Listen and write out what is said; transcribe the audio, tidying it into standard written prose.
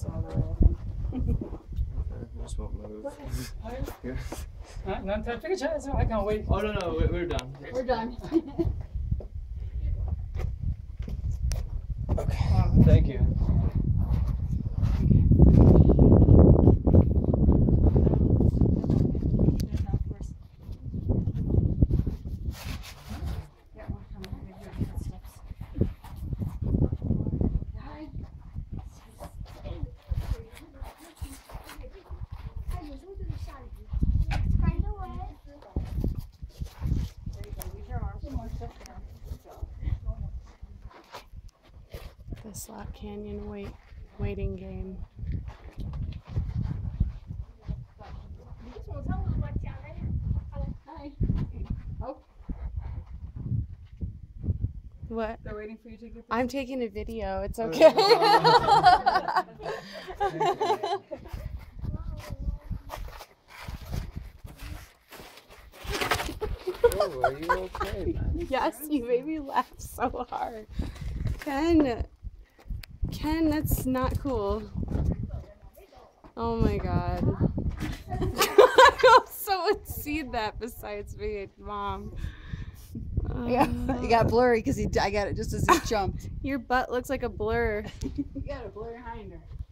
this all the way, I think. I just won't move. No, take a chance. I can't wait. Oh no, we're done. We're done. Okay. Thank you. The Slot Canyon waiting game. Hi. Oh. What? They're waiting for you to take your picture. I'm taking a video. It's okay. Oh, are you okay, man? Yes, you made me laugh so hard. Ken, that's not cool. Oh my god. I hope someone seen that besides me and Mom. Yeah, it got blurry because I got it just as he jumped. Your butt looks like a blur. You got a blurry hinder.